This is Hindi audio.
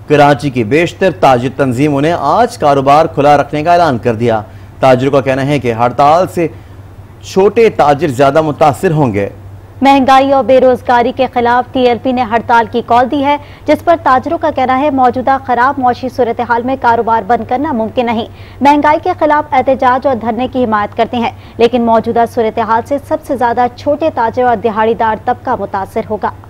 कराची की बेशतर ताजिर तंजीमों ने आज कारोबार खुला रखने का ऐलान कर दिया। ताजिरों का कहना है कि हड़ताल से छोटे ताजिर ज्यादा मुतासिर होंगे। महंगाई और बेरोजगारी के खिलाफ TLP ने हड़ताल की कॉल दी है, जिस पर ताजिरों का कहना है मौजूदा खराब मौशी सूरत हाल में कारोबार बंद करना मुमकिन नहीं। महंगाई के खिलाफ एहतजाज और धरने की हिमायत करते हैं, लेकिन मौजूदा सूरत हाल से सबसे ज्यादा छोटे ताजिर और दिहाड़ीदार तबका मुतासिर होगा।